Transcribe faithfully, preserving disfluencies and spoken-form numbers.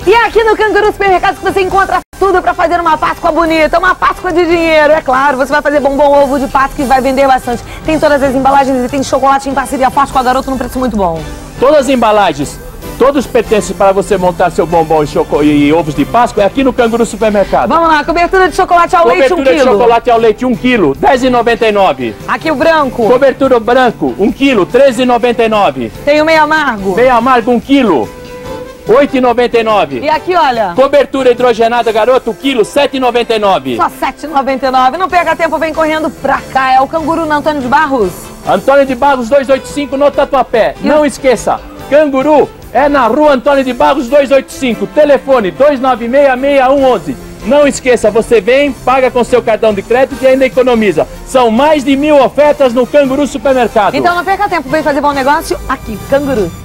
E é aqui no Canguru Supermercados que você encontra tudo para fazer uma Páscoa bonita, uma Páscoa de dinheiro, é claro. Você vai fazer bombom ovo de Páscoa que vai vender bastante. Tem todas as embalagens e tem chocolate em parceria forte com a Garoto num preço muito bom. Todas as embalagens, todos os pertences para você montar seu bombom e, choco... e ovos de Páscoa é aqui no Canguru Supermercado. Vamos lá, cobertura de chocolate ao cobertura leite, um quilo. Cobertura de chocolate ao leite, um quilo, dez reais e noventa e nove centavos. Aqui o branco. Cobertura branco, um quilo, treze reais e noventa e nove centavos. Tem o meio amargo. Meio amargo, um quilo, oito reais e noventa e nove centavos. E aqui, olha. Cobertura hidrogenada, Garoto, um quilo, sete reais e noventa e nove centavos. Só sete reais e noventa e nove centavos. Não perca tempo, vem correndo pra cá. É o Canguru na Antônio de Barros. Antônio de Barros duzentos e oitenta e cinco no Tatuapé. E Não o... esqueça, Canguru é na rua Antônio de Barros duzentos e oitenta e cinco. Telefone dois nove seis, seis um um um. Não esqueça, você vem, paga com seu cartão de crédito e ainda economiza. São mais de mil ofertas no Canguru Supermercado. Então não perca tempo, vem fazer bom negócio aqui, Canguru.